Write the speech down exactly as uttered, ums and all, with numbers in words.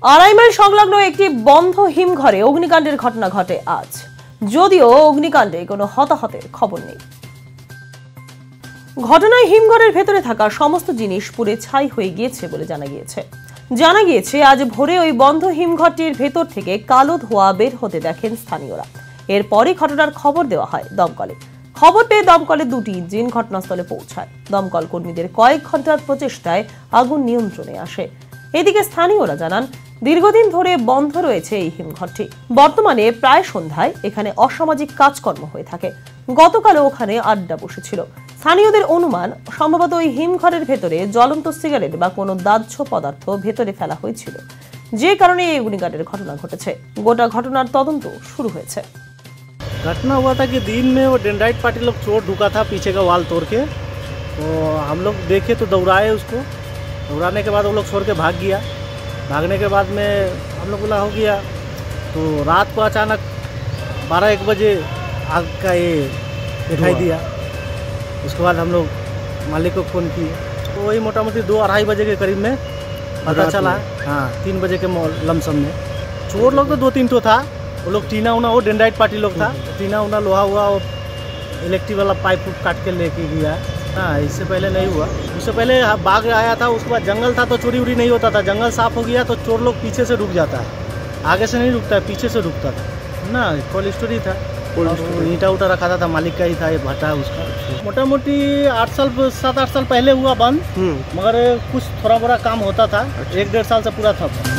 আড়াই মাইল সংলগ্ন একটি বন্ধ হিমঘরে অগ্নিকাণ্ডের ঘটনা ঘটে আজ, যদিও অগ্নিকাণ্ডে কোনো হতাহতের খবর নেই। ঘটনায় হিমঘরের ভেতরে থাকা সমস্ত জিনিস পুড়ে ছাই হয়ে গিয়েছে বলে জানা গিয়েছে। জানা গিয়েছে আজ ভোরে ওই বন্ধ হিমঘরটির ভেতর থেকে কালো ধোঁয়া বের হতে দেখেন স্থানীয়রা। এরপরই ঘটনার খবর দেওয়া হয় দমকলে। খবর পেয়ে দমকলে দুটি ইঞ্জিন ঘটনাস্থলে পৌঁছায়। দমকল কর্মীদের কয়েক ঘন্টার প্রচেষ্টায় আগুন নিয়ন্ত্রণে আসে। এদিকে স্থানীয়রা জানান, দীর্ঘদিন ধরে বন্ধ রয়েছে এই হিমঘরটি। বর্তমানে প্রায় সন্ধ্যায় এখানে অসামাজিক কাজকর্ম হয়ে থাকে। গতকালও ওখানে আড্ডা বসেছিল। স্থানীয়দের অনুমান, সম্ভবত ওই হিমঘরের ভেতরে জ্বলন্ত সিগারেট বা কোনো দাহ্য পদার্থ ভেতরে ফেলা হয়েছিল, যে কারণে এই অগ্নিকাণ্ডের ঘটনা ঘটেছে। গোটা ঘটনার তদন্ত শুরু হয়েছে। घटना हुआ था कि दिन में वो डेंड्राइट पार्टी लोग चोर ढुका था पीछे का वाल तोड़ के, तो हम लोग देखे तो दौड़ाए उसको। दौड़ाने के बाद वो लोग छोड़ के भाग गया। भागने के बाद में हम लोग बोला हो गया, तो रात को अचानक बारह एक बजे आग का ये दिखाई दिया। उसके बाद हम लोग मालिक को फ़ोन किए, तो वही मोटा मोटी दो अढ़ाई बजे के करीब में पता चला। हाँ, तीन बजे के लमसम में चोर लोग तो दो तीन तो था। वो लोग टीना उना, वो डेंड्राइट पार्टी लोग था, टीना उना लोहा हुआ वो इलेक्ट्रिक वाला पाइप काट के लेके गया। हाँ, इससे पहले नहीं हुआ। उससे पहले बाघ आया था, उसके बाद जंगल था तो चोरी उरी नहीं होता था। जंगल साफ हो गया तो चोर लोग पीछे से रुक जाता है, आगे से नहीं रुकता है, पीछे से रुकता था ना। कोल्ड स्टोरी था, ईंटा उटा रखा था, मालिक का ही था, ये भट्टा उसका। मोटा मोटी आठ साल सात आठ साल पहले हुआ बंद, मगर कुछ थोड़ा बड़ा काम होता था। एक डेढ़ साल से पूरा था।